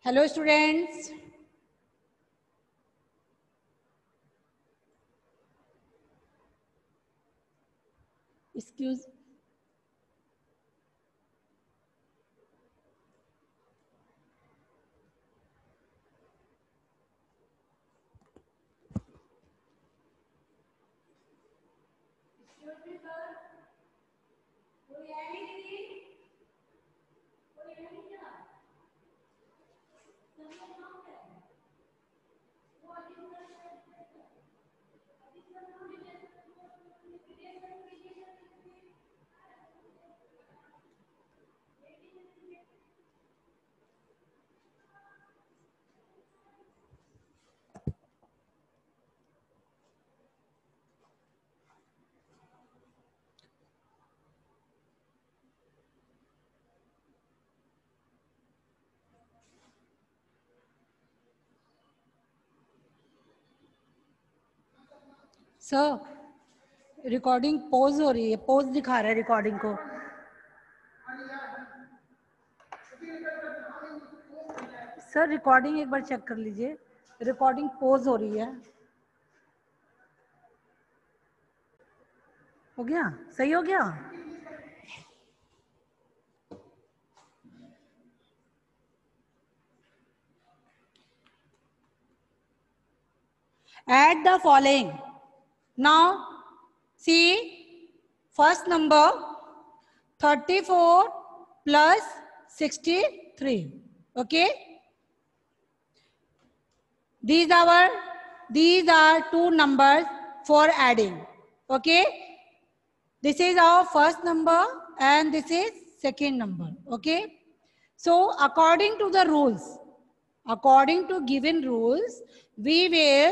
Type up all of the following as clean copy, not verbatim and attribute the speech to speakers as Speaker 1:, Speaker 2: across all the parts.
Speaker 1: Hello students. Excuse. Sir recording pause हो रही है, पॉज दिखा रहा है रिकॉर्डिंग को। सर रिकॉर्डिंग एक बार चेक कर लीजिए, रिकॉर्डिंग पॉज हो रही है। हो गया? सही हो गया? Add the following. Now see first number 34 plus 63. Okay. These are two numbers for adding. Okay. This is our first number and this is second number. Okay. So according to the rules, according to given rules, we will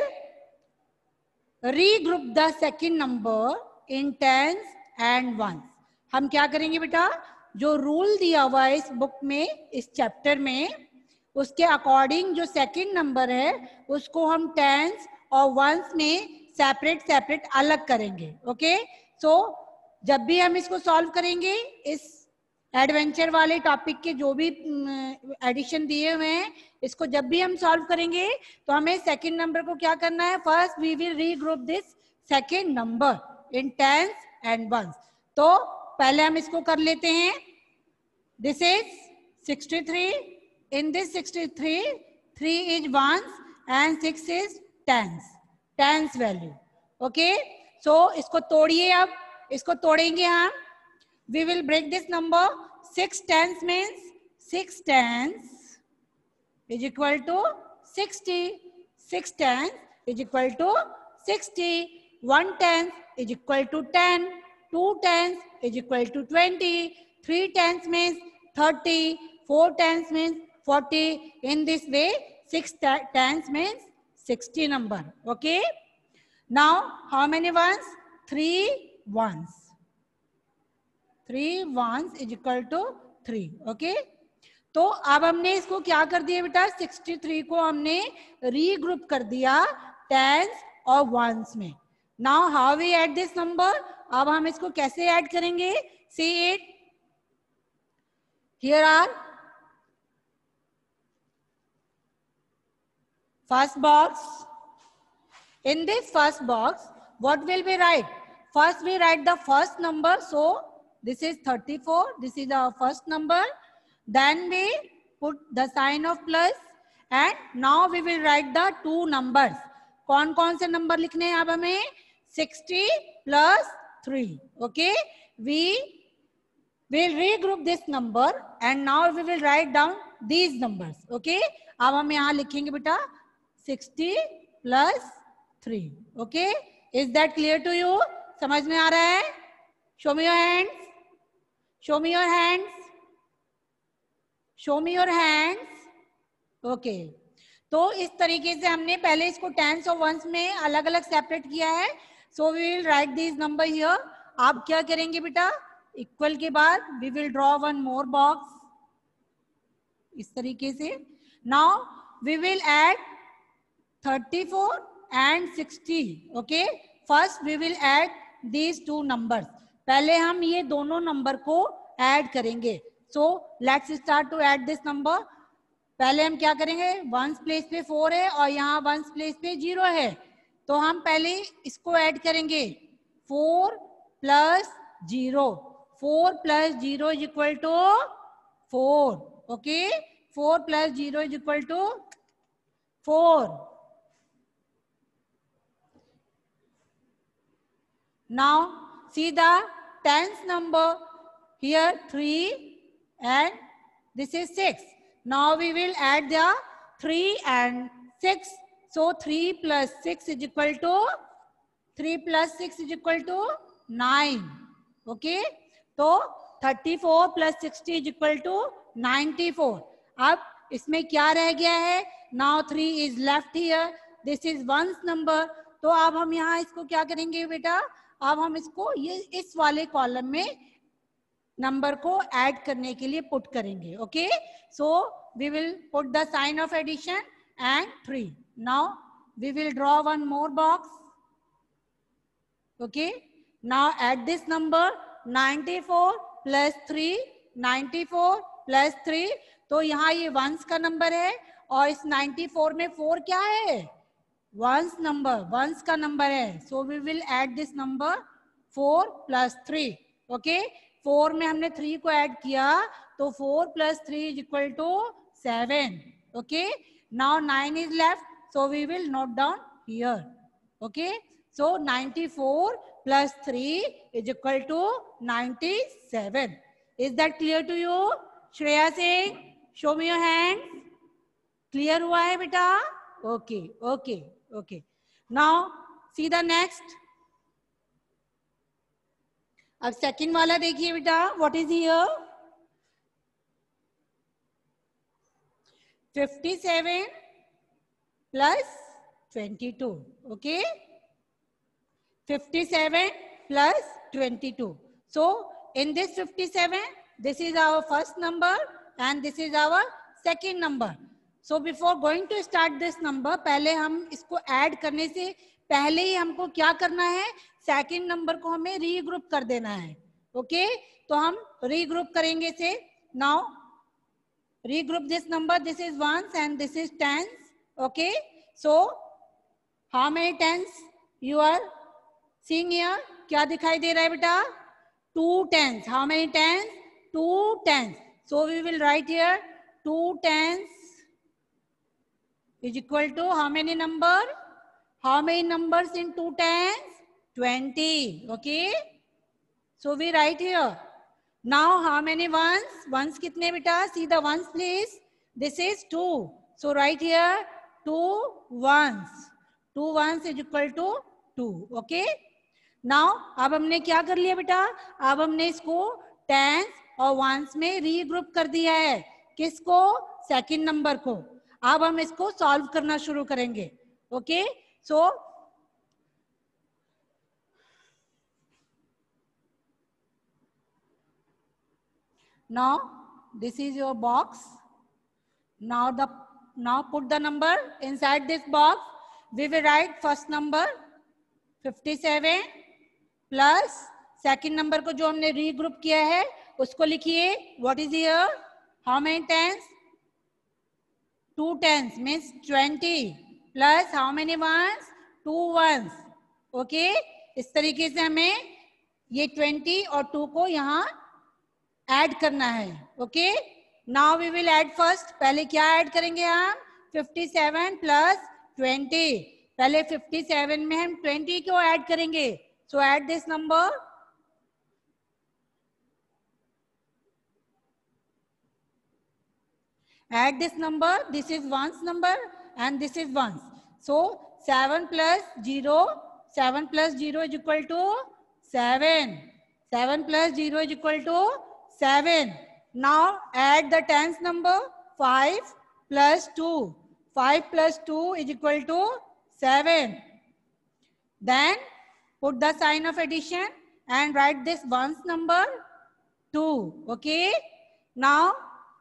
Speaker 1: regroup the second number in tens and ones. हम क्या करेंगे बेटा, जो rule दिया हुआ है इस book में, इस चैप्टर में, उसके अकॉर्डिंग जो सेकंड नंबर है उसको हम टेंस और वंस में सेपरेट अलग करेंगे. ओके. सो जब भी हम इसको सॉल्व करेंगे, इस एडवेंचर वाले टॉपिक के जो भी एडिशन दिए हुए हैं, इसको जब भी हम सॉल्व करेंगे तो हमें सेकंड नंबर को क्या करना है, first we will regroup this second number in tens and ones. तो पहले हम इसको कर लेते हैं. This is 63. In this 63 3 is ones and 6 is tens value. Okay. So इसको तोड़िए. अब इसको तोड़ेंगे हम. We will break this number. 6 tens means 6 tens is equal to 60. 6 tens is equal to 60. 1 tens is equal to 10. 2 tens is equal to 20. 3 tens means 30. 4 tens means 40. In this way, 6 tens means 60 number. Okay. Now, how many ones? 3 ones. 3 ones is equal to 3. Okay. तो अब हमने इसको क्या कर दिया बेटा, 63 को हमने रीग्रुप कर दिया टेंस और वंस में. Now how we add this number. अब हम इसको कैसे ऐड करेंगे, see it. Here are first box. In this first box what will be right, first we write the first number. So this is 34. This is our first number. Then we put the sign of plus and now we will write the two numbers. कौन कौन से number लिखने हैं अब हमें, 60 plus 3. Okay. We will regroup this number and now we will write down these numbers. Okay. अब हम यहाँ लिखेंगे बेटा 60 plus 3. Okay. Is that clear to you? समझ में आ रहा है? Show me your hands. Show me your hands. Show me your hands. Okay. तो इस तरीके से हमने पहले इसको टेंस और वंस में अलग अलग सेपरेट किया है. So we will write this number here. आप क्या करेंगे बेटा, इक्वल के बाद we will draw one more box इस तरीके से. Now we will add 34 and 60. Okay. First we will add these two numbers. पहले हम ये दोनों नंबर को ऐड करेंगे. So let's start to add this number. पहले हम क्या करेंगे, वंस प्लेस पे 4 है और यहाँ वंस प्लेस पे 0 है, तो हम पहले इसको ऐड करेंगे 4 plus 0, 4 plus 0 is equal to 4, okay, 4 plus 0 is equal to 4. Now see the tens number here 3 and this is 6. Now we will add the 3 and 6. So 3 plus 6 is equal to 9. Okay. तो 34 plus 60 is equal to 94. अब इसमें क्या रह गया है? Now 3 is left here. This is ones number. तो अब हम यहाँ इसको क्या करेंगे बेटा? अब हम इसको ये इस वाले कॉलम में नंबर को ऐड करने के लिए पुट करेंगे. Okay, so we will put the sign of addition and 3. Now we will draw one more box. Okay, now at this number 94 plus 3, 94 plus 3. तो यहाँ ये वंस का नंबर है और इस 94 में 4 क्या है? वंस नंबर, वंस का नंबर है. So we will add this number 4 plus 3. Okay, 4 में हमने 3 को ऐड किया तो 4 plus 3 is equal to 7. Okay, now 9 is left, so we will note down here. Okay, so 94 plus 3 is equal to 97. Is that clear to you? Shreya Singh, show me your hand. Clear हुआ है बेटा? Okay okay okay. Now see the next. अब second वाला देखिए बेटा, what is here? 57 plus 22. Okay, 57 plus 22. So in this 57, this is our first number and this is our second number. So before going to start this number, पहले हम इसको add करने से पहले ही हमको क्या करना है? सेकंड नंबर को हमें रीग्रुप कर देना है. ओके, तो हम रीग्रुप करेंगे इसे. Now regroup this number. This is ones and this is tens. Okay, so how many tens you are seeing here? क्या दिखाई दे रहा है बेटा? 2 tens. How many tens? 2 tens. So we will write here 2 tens is equal to how many number? How many numbers in 2 tens? 20. Okay, so we write here. Now how many ones? Ones कितने बेटा? See the ones please. This is 2. So write here 2 ones. 2 ones is equal to 2. Okay. Now अब हमने क्या कर लिया बेटा? अब हमने इसको टेंस और वंस में रीग्रुप कर दिया है. किसको? सेकंड नंबर को. अब हम इसको सॉल्व करना शुरू करेंगे. Okay, so now this is your box. Now put the number inside this box. We will write first number 57 plus second number को जो हमने रीग्रुप किया है उसको लिखिए. What is here? How many tens? 2 tens means 20 plus how many ones? 2 ones. Okay, इस तरीके से हमें ये 20 और 2 को यहाँ ऐड करना है. Okay, now we will add first. पहले क्या ऐड करेंगे हम? 57 प्लस 20. पहले 57 में हम 20 को ऐड करेंगे. So add this number. Add this number. This is ones number and this is ones. So 7 plus 0. 7 plus 0 is equal to 7. 7 plus 0 is equal to 7. Now add the tens number. 5 plus 2. 5 plus 2 is equal to 7. Then put the sign of addition and write this ones number 2. Okay, now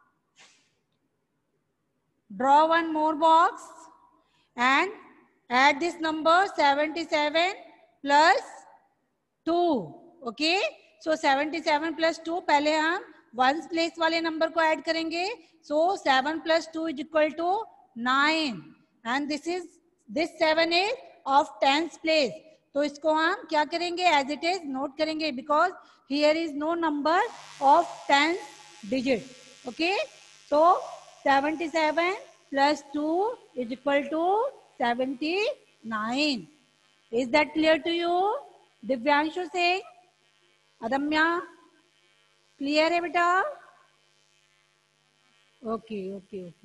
Speaker 1: draw one more box and add this number 77 plus 2. Okay, so 77 plus 2 पहले हम ones place वाले number को add करेंगे. So 7 + 2 = 9 and this 7 is of tens place. तो इसको हम क्या करेंगे, एज इट इज नोट करेंगे, because here is no number of tens digit. Okay, so 77 + 2 = 79. Is that clear to you? Divyanshu Singh, Adamya, clear है बेटा? Okay okay okay.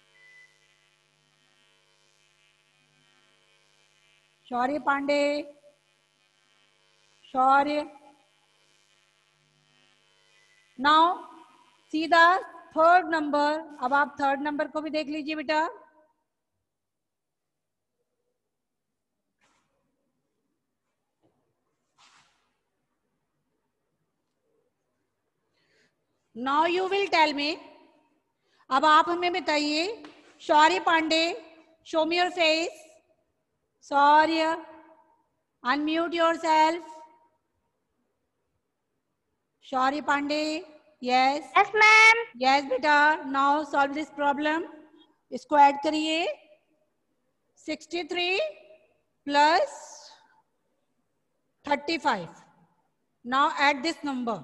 Speaker 1: Shaurya Pandey, Shaurya. Now see the third number. अब आप थर्ड नंबर को भी देख लीजिए बेटा. Now you will tell me. अब आप हमें बताइए, Shaurya Pandey, show me your face. Shaurya, unmute yourself. Shaurya Pandey, yes.
Speaker 2: Yes ma'am.
Speaker 1: Yes बेटा. Now solve this problem. इसको ऐड करिए. 63 + 35. Now add this number.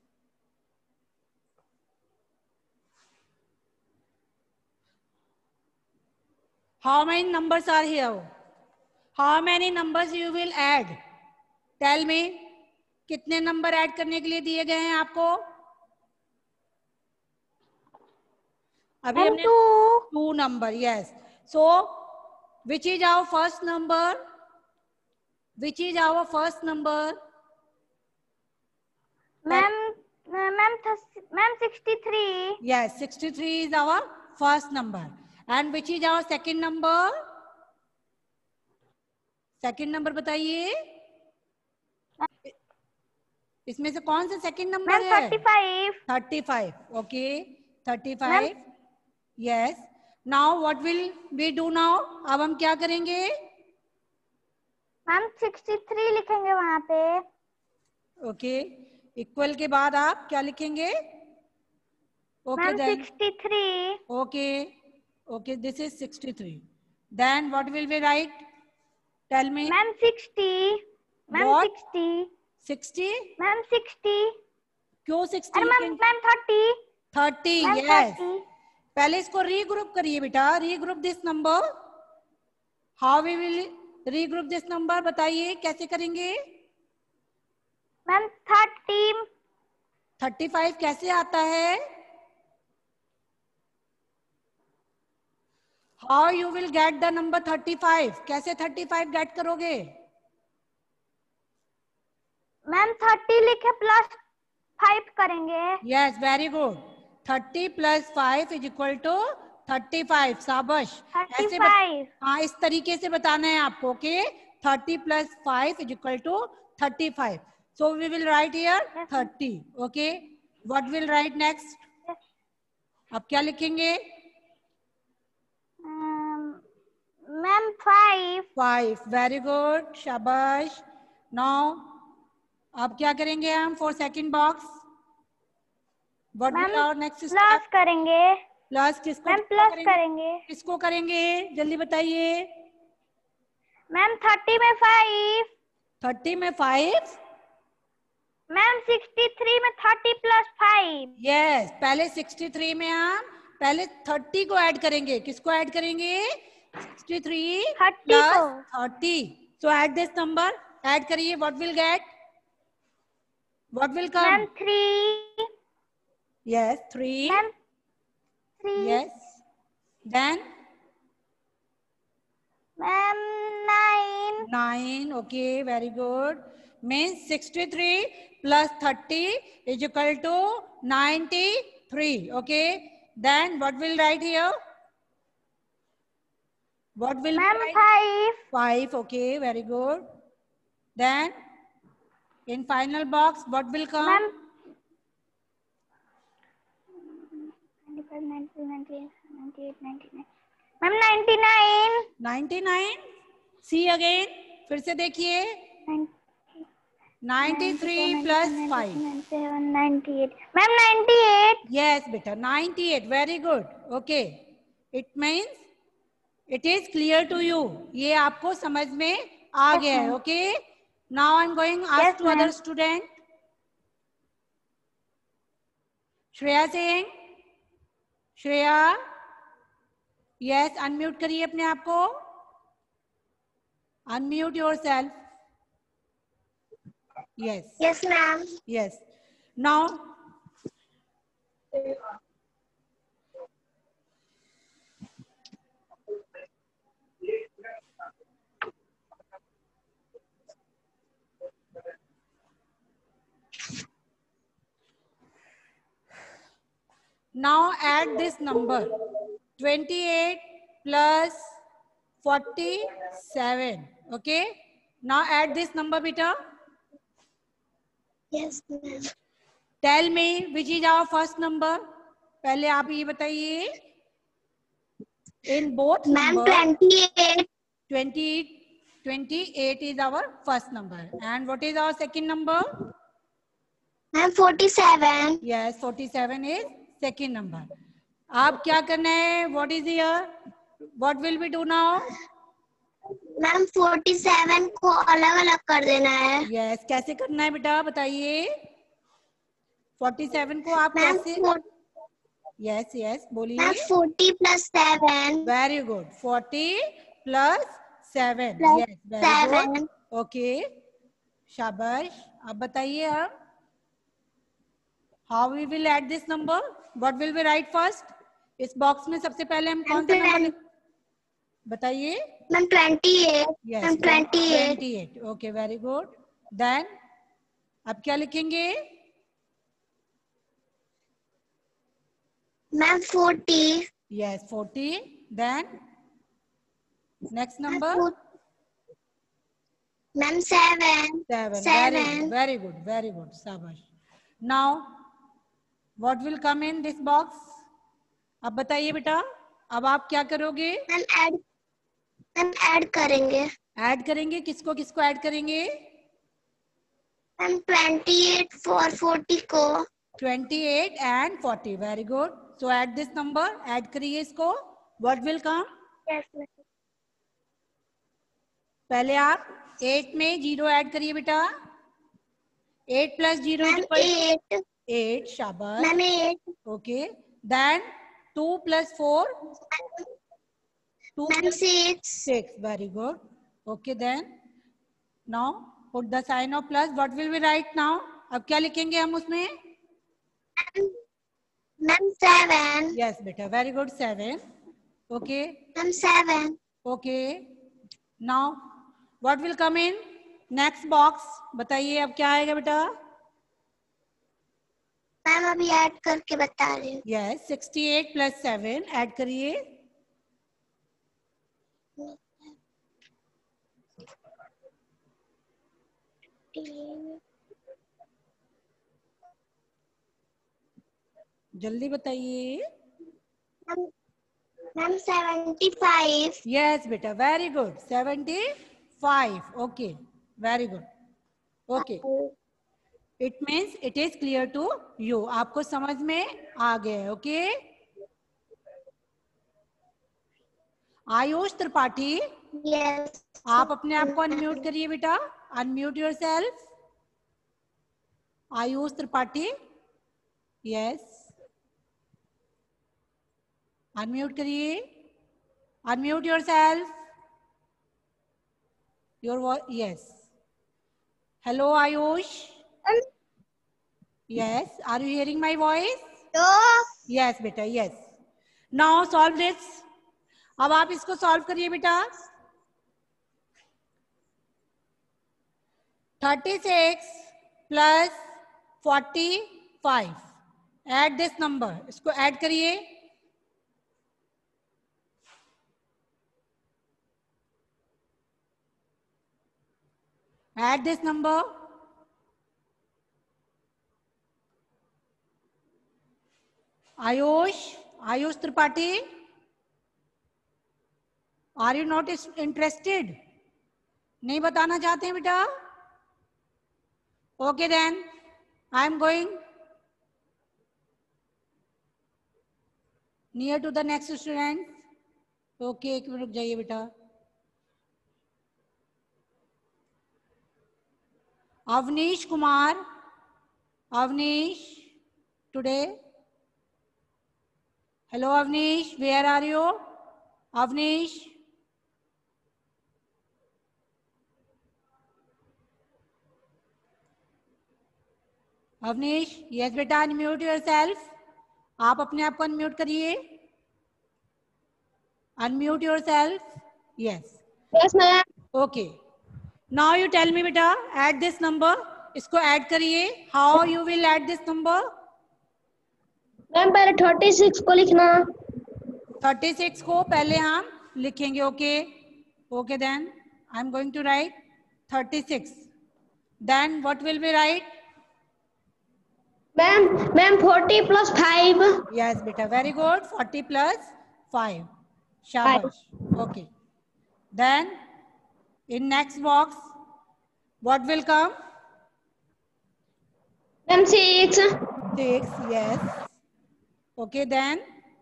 Speaker 1: How many numbers are here? How many numbers you will add? Tell me. कितने number add करने के लिए दिए गए हैं आपको? अभी हमने 2 number. Yes. So which is our first number? Which is our first number?
Speaker 2: Ma'am 63.
Speaker 1: Yes, 63 is our first number. And which is our second number? Second number बताइए. इसमें से कौन सा सेकंड नंबर है?
Speaker 2: 35.
Speaker 1: 35. Okay, 35. Yes. Now what will we do now? अब हम क्या करेंगे?
Speaker 2: मैम 63 लिखेंगे वहां पे.
Speaker 1: ओके, इक्वल के बाद आप क्या लिखेंगे? Okay then
Speaker 2: 63.
Speaker 1: Okay okay, this is 63. Then what will we write? Tell me.
Speaker 2: Ma'am 60. Ma'am 60.
Speaker 1: 60.
Speaker 2: Ma'am 60.
Speaker 1: क्यों 60?
Speaker 2: अरे मैम 30.
Speaker 1: 30. यस. पहले इसको रीग्रुप करिए बेटा. Regroup this number. How we will regroup this number? बताइए कैसे करेंगे?
Speaker 2: मैम 30.
Speaker 1: 35 कैसे आता है? How you will get the number 35? कैसे 35 गेट करोगे?
Speaker 2: मैम 30 लिखे प्लस 5 करेंगे.
Speaker 1: Yes, very good. 30 + 5 = 35. शाबाश.
Speaker 2: 35.
Speaker 1: हाँ, इस तरीके से बताना है आपको. Okay, 30 + 5 = 35. So we will write here 30. Okay, what will write next? अब क्या लिखेंगे?
Speaker 2: मैम 5.
Speaker 1: 5. वेरी गुड, शाबाश. नाउ अब क्या करेंगे हम for second box? What will our next step?
Speaker 2: Plus करेंगे.
Speaker 1: प्लस किसको?
Speaker 2: मैम प्लस करेंगे.
Speaker 1: किसको करेंगे? जल्दी बताइए.
Speaker 2: मैम 30 में 5.
Speaker 1: 30 में 5.
Speaker 2: मैम 63 में 30 + 5.
Speaker 1: यस, पहले 63 में हम पहले 30 को ऐड करेंगे. किसको ऐड करेंगे? 63 + 30. So add this number. Add करिए. What will get? What will come?
Speaker 2: Ma'am 3.
Speaker 1: Yes, 3.
Speaker 2: Ma'am 3.
Speaker 1: Yes. Then
Speaker 2: ma'am 9.
Speaker 1: 9. Okay, very good. Means 63 + 30 = 93. Okay, then what will write here? What will
Speaker 2: Ma'am,
Speaker 1: be?
Speaker 2: 5.
Speaker 1: 5. Okay, very good. Then in final box, what will come?
Speaker 2: Ma'am, 95, 90, 98, 98, 99. Ma'am, 99.
Speaker 1: 99. See again. फिर से देखिए. 93 plus 5.
Speaker 2: 98. Ma'am, 98.
Speaker 1: Yes, beta, 98. Very good. Okay. It means it is clear to you. ये आपको समझ में आ
Speaker 2: Yes,
Speaker 1: गया है.
Speaker 2: ma'am.
Speaker 1: Okay. Now I'm going to ask
Speaker 2: Yes,
Speaker 1: to other
Speaker 2: ma'am.
Speaker 1: student. Shreya Singh. Shreya. Yes, unmute करिए अपने आप को. Unmute yourself. Yes.
Speaker 2: Yes, ma'am.
Speaker 1: Yes. Now, now add this number. 28 plus 47. Okay. Now add this number, beta.
Speaker 2: Yes, ma'am.
Speaker 1: Tell me which is our first number. पहले आप ये बताइए. In both
Speaker 2: Ma'am,
Speaker 1: number,
Speaker 2: 28.
Speaker 1: 28 is our first number. And what is our second number?
Speaker 2: Ma'am, 47.
Speaker 1: Yes, 47 is second number. आप क्या करना है? What is here? What will we do now?
Speaker 2: Ma'am, 47 को अलग अलग कर देना है.
Speaker 1: Yes, कैसे करना है बेटा बताइए. 47 को आप
Speaker 2: Ma'am,
Speaker 1: कैसे? Yes, yes, बोलिए.
Speaker 2: Ma'am, 40 plus 7.
Speaker 1: Very good. 40 plus 7.
Speaker 2: Plus
Speaker 1: Yes, very
Speaker 2: 7.
Speaker 1: good. Okay. शाबाश. अब बताइए आप. How we will add this number? What will we write first? इस बॉक्स में सबसे पहले हम कौन सा नंबर बताइए.
Speaker 2: Ma'am, 28.
Speaker 1: Yes,
Speaker 2: Ma'am, 28.
Speaker 1: 28. Okay, very good. Then अब क्या लिखेंगे?
Speaker 2: Ma'am, 40.
Speaker 1: Yes, 40. Then next number?
Speaker 2: Ma'am, 7.
Speaker 1: 7.
Speaker 2: 7.
Speaker 1: Very good. Very good. Shabash. Now, what will come in this box? अब बताइए बेटा. अब आप क्या करोगे?
Speaker 2: Ma'am, add करेंगे.
Speaker 1: ऐड करेंगे. किसको किसको ऐड करेंगे?
Speaker 2: Ma'am, 28 for 40 को.
Speaker 1: 28 and 40. Very good. So add this number. Add करिए इसको. What will come?
Speaker 2: Yes, ma'am.
Speaker 1: पहले आप 8 में 0 ऐड करिए बेटा. 8 plus 0
Speaker 2: Ma'am,
Speaker 1: is equal
Speaker 2: 8.
Speaker 1: 8. शाबाश.
Speaker 2: Ma'am, 8.
Speaker 1: Okay. Then 2 plus 4. 2
Speaker 2: Ma'am,
Speaker 1: plus
Speaker 2: 6.
Speaker 1: 6. Very good. Okay, then now put the sign of plus. What will we write now? अब क्या लिखेंगे हम उसमें?
Speaker 2: Ma'am, 7.
Speaker 1: Yes, beta. Very good. 7. Okay.
Speaker 2: Ma'am, 7.
Speaker 1: Okay. Now what will come in next box? बताइए अब क्या आएगा बेटा?
Speaker 2: मैम अभी ऐड करके बता रही हूँ.
Speaker 1: Yes, 68 plus 7 ऐड करिए. जल्दी बताइए.
Speaker 2: मैम 75.
Speaker 1: Yes, बेटा. Very good. 75. Okay. Very good. Okay. It means it is clear to you. आपको समझ में आ गया है. Okay. आयुष त्रिपाठी.
Speaker 2: Yes.
Speaker 1: आप अपने आप को अनम्यूट करिए बेटा. Unmute yourself. Ayush Tripathi. Yes. Unmute करिए. Unmute yourself. Your voice. Yes. Hello, Ayush. Yes. Are you hearing my voice? Yes, बेटा. Yes. Now solve this. अब आप इसको सॉल्व करिए बेटा. 36 plus 45. Add this number. इसको ऐड करिए. Add this number. Ayush Tripathi. Are you not interested? नहीं बताना चाहते हैं बेटा? Okay, then I am going near to the next student. Okay, एक मिनट रुक जाइए बेटा. Avnish Kumar. Avnish, today. Hello, Avnish. Where are you? Avnish. Avnish, yes बेटा, unmute yourself. आप अपने आप को unmute करिए. Unmute yourself. Yes.
Speaker 2: Yes, ma'am.
Speaker 1: Okay. Now you tell me बेटा, add this number. इसको add करिए. How you will add this number?
Speaker 2: Ma'am पहले 36 को लिखना.
Speaker 1: 36 को पहले हम लिखेंगे. Okay. Okay, then I am going to write 36. Then what will be write?
Speaker 2: Ma'am 40 plus 5.
Speaker 1: Yes, beta. Very good. 40 plus 5. Shabash. Okay. Then in next box, what will come?
Speaker 2: Ma'am 6.
Speaker 1: 6. Yes. Okay, then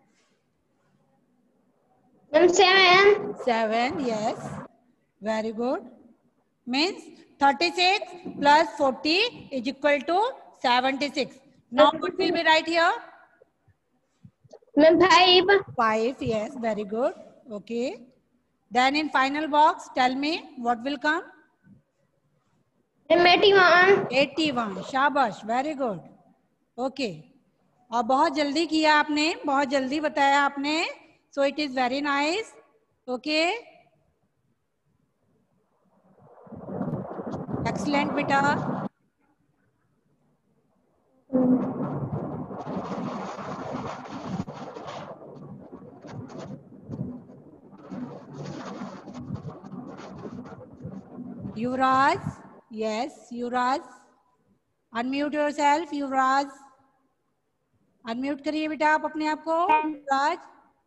Speaker 2: Ma'am 7.
Speaker 1: 7. Yes. Very good. Means 36 plus 40 is equal to 76. Now what will be right here?
Speaker 2: Ma'am 5.
Speaker 1: 5. Yes. Very good. Okay. Then in final box, tell me what will come?
Speaker 2: Ma'am 81.
Speaker 1: 81. शाबाश. Very good. Okay. और बहुत जल्दी किया आपने, बहुत जल्दी बताया आपने. So it is very nice. Okay. Excellent बेटा. युवराज. Yes, युवराज. Unmute yourself, युवराज. Unmute करिए बेटा आप अपने आप को. युवराज.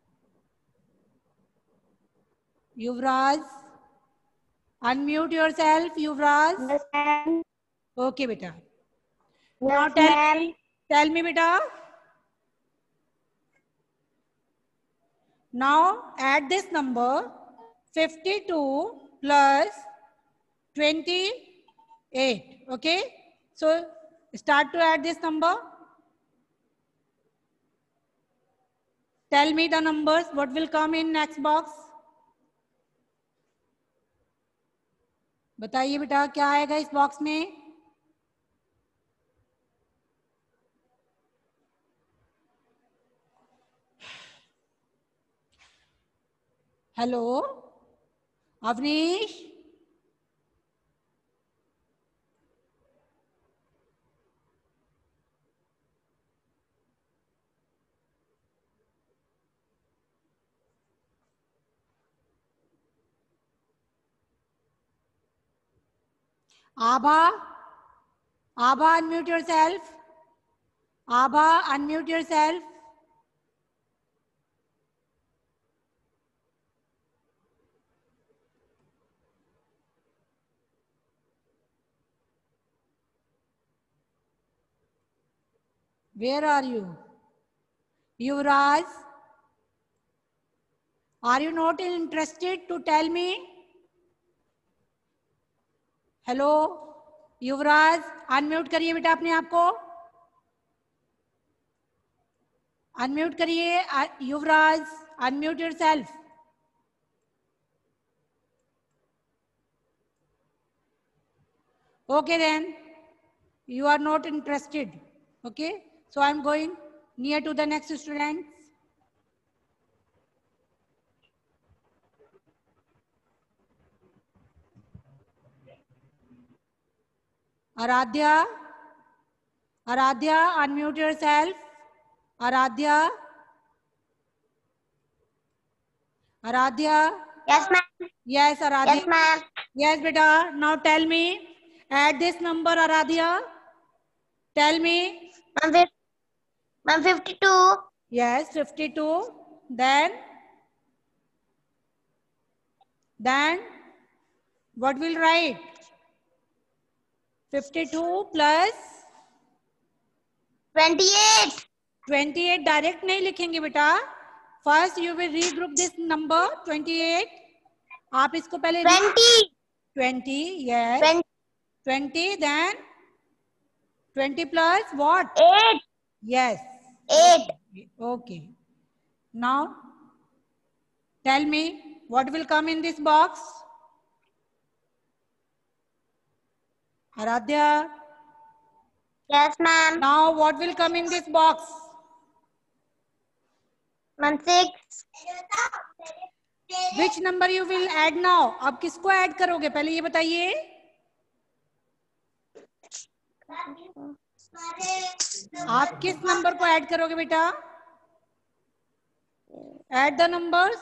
Speaker 1: युवराज. Unmute yourself, युवराज.
Speaker 2: Yes, ma'am.
Speaker 1: Okay बेटा.
Speaker 2: Yes,
Speaker 1: Now
Speaker 2: ma'am.
Speaker 1: tell me बेटा. Now add this number 52 plus 28. Okay. So start to add this number. Tell me the numbers. What will come in next box? बताइए बेटा क्या आएगा इस box में? Hello Avneesh. Abha, Abha, unmute yourself. Abha, unmute yourself. Where are you? Yuvraj, are you not interested to tell me? Hello Yuvraj, unmute करिए बेटा अपने आप को. अनम्यूट करिए Yuvraj. Unmute yourself. Okay then, you are not interested. Okay, so I am going near to the next student. Aradhya, Aradhya, unmute yourself. Aradhya, Aradhya.
Speaker 2: Yes, ma'am.
Speaker 1: Yes, Aradhya.
Speaker 2: Yes, ma'am.
Speaker 1: Yes, beta. Now tell me, add this number, Aradhya. Tell me.
Speaker 2: Ma'am 52.
Speaker 1: Yes, 52. Then what will write? 52 plus
Speaker 2: 28.
Speaker 1: 28 direct नहीं लिखेंगे बेटा. First you will regroup this number 28. आप इसको पहले 20. Yes. 20 then 20 plus what?
Speaker 2: 8.
Speaker 1: Yes.
Speaker 2: 8.
Speaker 1: Okay. Now tell me what will come in this box. Aradhya.
Speaker 2: Yes, ma'am.
Speaker 1: Now what will come in this box?
Speaker 2: 6.
Speaker 1: Which number you will add now? अब किसको add करोगे पहले ये बताइए. आप किस number को add करोगे बेटा? Add the numbers.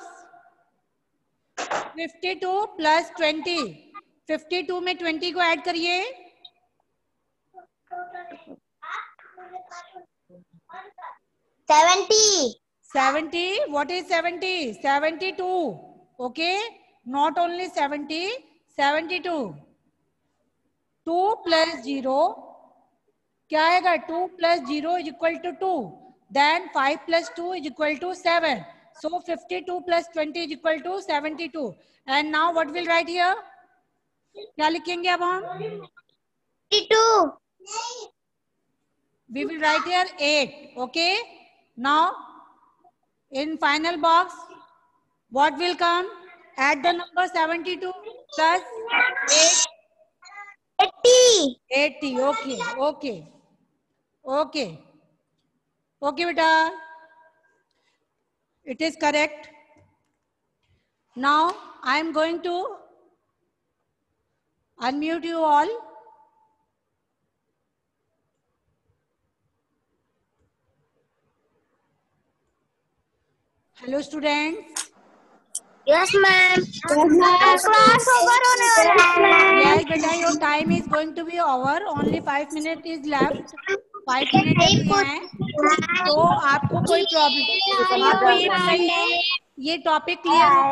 Speaker 1: 52 plus 20. 52 में 20 को ऐड करिए.
Speaker 2: 70.
Speaker 1: 70. What is 70? 72. Okay. Not only 70. 72. 2 plus 0. क्या आएगा? 2 plus 0 is equal to 2. Then 5 plus 2 is equal to 7. So 52 plus 20 is equal to 72. And now what will write here? क्या लिखेंगे अब हम?
Speaker 2: 52.
Speaker 1: We will write here 8. Okay. Now in final box, what will come? Add the number 72 plus 8.
Speaker 2: 80.
Speaker 1: 80. Okay. Okay. Okay. Okay, beta. It is correct. Now I am going to unmute you all. Hello students.
Speaker 2: Yes, ma'am. Class over होने वाला है.
Speaker 1: Yes, beta, your time is going to be over. Only 5 minutes is left. 5 minutes हैं. तो आपको कोई problem? आपको ये बताइए, ये टॉपिक क्लियर हो?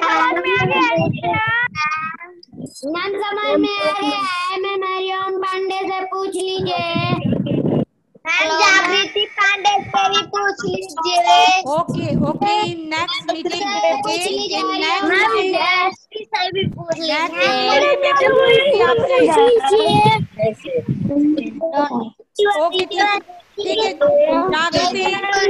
Speaker 2: नाम समझ में आ गया है. मैं मरियम पांडे से पूछ लीजिए. मैम जागृति पांडे से भी पूछ लीजिए.
Speaker 1: Okay okay. Next meeting. Okay. Next meeting
Speaker 2: से भी पूछ
Speaker 1: ओके ठीक है. जागृति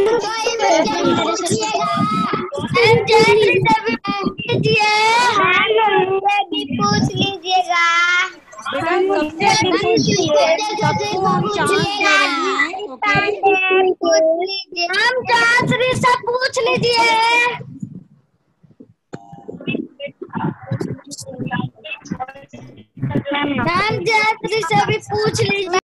Speaker 2: पूछ लीजिएगा.
Speaker 1: सबको हम चांस दे रहे हैं. ओके.
Speaker 2: हम चांसरी से पूछ लीजिए. मैम चांसरी से भी पूछ लीजिए.